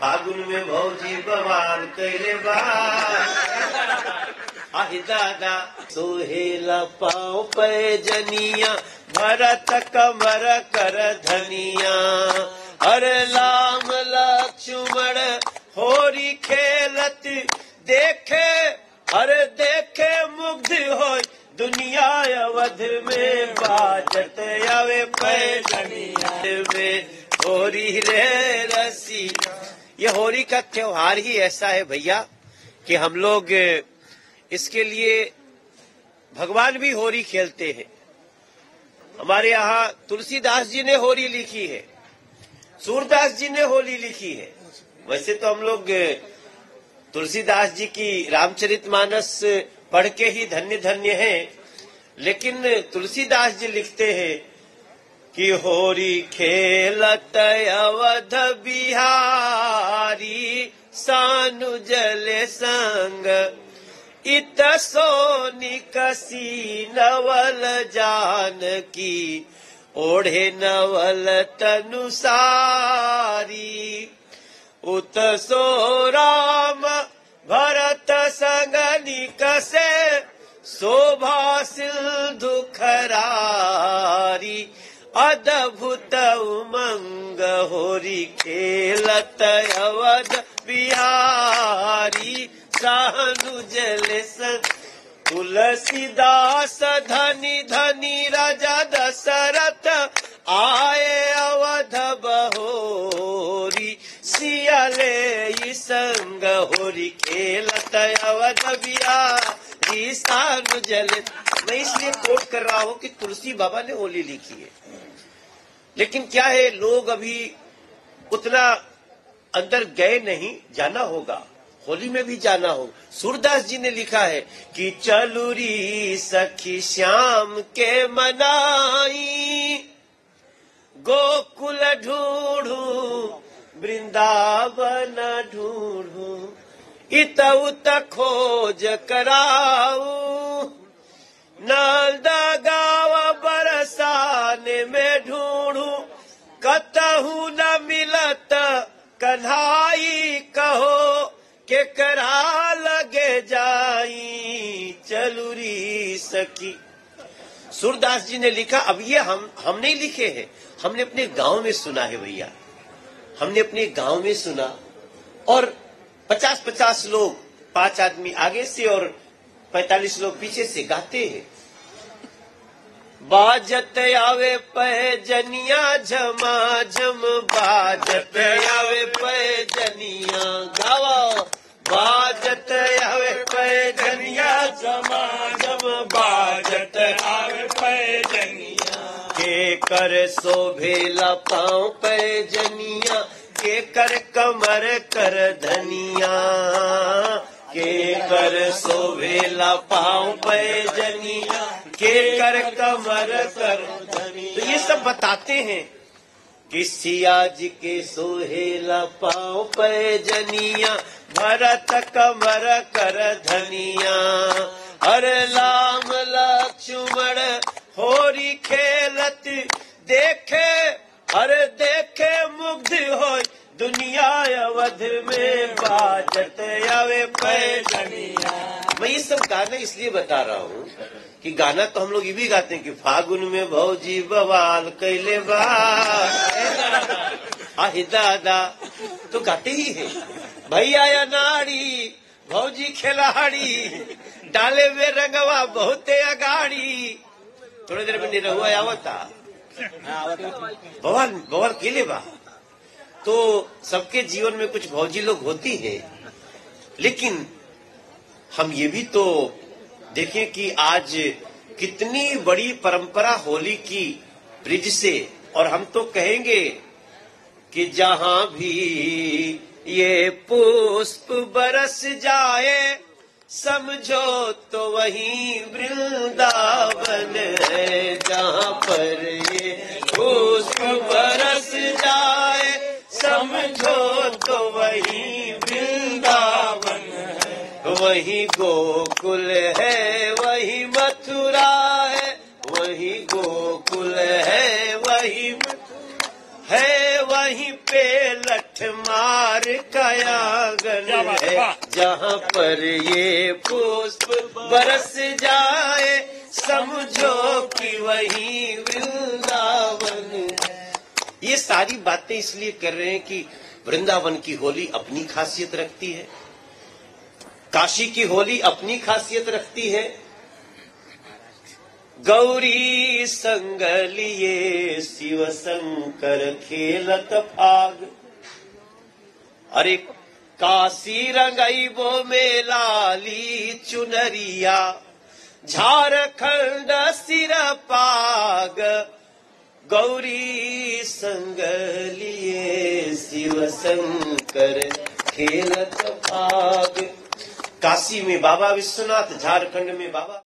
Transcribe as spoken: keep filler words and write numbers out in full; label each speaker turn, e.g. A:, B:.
A: फागुन में भौजी बवाल कैले बा। आहि दादा सोहेला पाँव पे जनिया भरत कमर कर धनिया। हर लाम लक्ष्मण होरी खेलत देखे हर देखे मुग्ध हो दुनिया अवध में बाजत आवे पैजनिया में होरी रे रसी। ये होरी का त्योहार ही ऐसा है भैया कि हम लोग इसके लिए भगवान भी होरी खेलते हैं। हमारे यहाँ तुलसीदास जी ने होरी लिखी है, सूरदास जी ने होली लिखी है। वैसे तो हम लोग तुलसीदास जी की रामचरितमानस पढ़ के ही धन्य धन्य हैं, लेकिन तुलसीदास जी लिखते हैं कि होरी खेलत अवध बिहारी सानु जले संग इत सोनी कसी नवल जानकी ओढ़े नवल तनु सारी। उत सो राम भरत संग निकसे शोभा सिंधु खरारी। अद्भुत उमंग होरी खेलत अवध बिहारी सानु जल संग। तुलसीदास धनी धनी राजा दशरथ आए अवध बहोरी। सियाले संग होरी खेलत अवध बिहारी सानु जल। मैं इसलिए कोट कर रहा हूँ कि तुलसी बाबा ने होली लिखी है, लेकिन क्या है लोग अभी उतना अंदर गए नहीं। जाना होगा, होली में भी जाना होगा। सूरदास जी ने लिखा है कि चलुरी सखी श्याम के मनाई गोकुल ढूंढू वृंदावन ढूंढू इत उत खोज कराऊ। नंद गाँव बरसाने में ढूंढू कतहू न मिलत कन्हाई कहो के करा लगे जाई चलुरी सखी। सूरदास जी ने लिखा। अब ये हम हम नहीं लिखे हैं, हमने अपने गांव में सुना है भैया, हमने अपने गांव में सुना। और पचास पचास लोग, पांच आदमी आगे से और पैतालीस लोग पीछे से गाते हैं। बाजत आवे पैजनिया झमाझम बाजत आवे पैजनिया गावा। बाजत आवे पैजनिया झमाझम बाजत आवे पैजनिया। के कर शोभेला पाँव पैजनिया के कर कमर कर धनिया। के कर शोभेला पाँव पैजनिया के कर कमर कर धनिया। तो ये सब बताते हैं कि सिया जी के सोहेला पाँव पैजनिया भरत कमर कर धनिया। हर लाम लक्ष्मण होरी खेलत देखे हर देखे मुग्ध हो दुनिया अवध में बाजत आवे पैजनिया। मैं ये सब गाना इसलिए बता रहा हूँ कि गाना तो हम लोग ये भी गाते हैं कि फागुन में भौजी बवाल कैले बा। आहि दादा तो गाते ही है। भैया या नाड़ी भौजी खिलाड़ी डाले में रंगवा बहुते अगाड़ी। थोड़ी देर में निरहुआ आवता बवाल बवाल केले बा। तो सबके जीवन में कुछ भौजी लोग होती है, लेकिन हम ये भी तो देखें कि आज कितनी बड़ी परंपरा होली की ब्रिज से। और हम तो कहेंगे कि जहां भी ये पुष्प बरस जाए समझो तो वही वृंदावन है। जहां पर ये पुष्प बरस जाए समझो तो वही वृंदावन है। वही गोकुल है वही मथुरा है, वही गोकुल है वही है वहीं पे लठ संहार का आंगन है, जहाँ पर ये पुष्प बरस जाए समझो कि वही वृंदावन है। ये सारी बातें इसलिए कर रहे हैं कि वृंदावन की होली अपनी खासियत रखती है, काशी की होली अपनी खासियत रखती है। गौरी संग लिए शिव शंकर खेलत फाग, अरे काशी रंगईबो में लाली चुनरिया, झारखंड सिर पाग। गौरी संग लिए शिव शंकर खेलत फाग। काशी में बाबा विश्वनाथ, झारखंड में बाबा